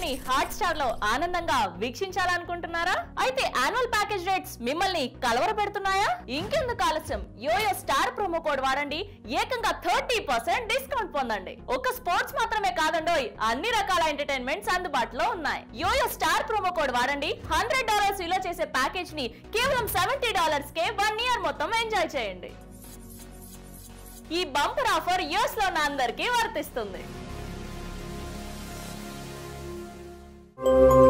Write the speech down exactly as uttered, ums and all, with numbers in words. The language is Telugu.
ని హాట్ స్టార్ లో ఆనందంగా వీక్షించాలనుకుంటున్నారా? అయితే యాన్యువల్ ప్యాకేజ్ రేట్స్ మిమ్మల్ని కలవరపెడుతున్నాయా? ఇంకెందుకు ఆలస్యం, యోయో స్టార్ ప్రోమో కోడ్ వాడండి, ఏకంగా థర్టీ పర్సెంట్ డిస్కౌంట్ పొందండి. ఒక స్పోర్ట్స్ మాత్రమే కాదండోయ్, అన్ని రకాల ఎంటర్టైన్మెంట్స్ అందుబాటులో ఉన్నాయి. యోయో స్టార్ ప్రోమో కోడ్ వాడండి, హండ్రెడ్ డాలర్స్ విలువ చేసే ప్యాకేజ్ ని కేవలం సెవెంటీ డాలర్స్ కే వన్ ఇయర్ మొత్తం ఎంజాయ్ చేయండి. ఈ బంపర్ ఆఫర్ యూఎస్ లో ఉన్న అందరికీ వర్తిస్తుంది.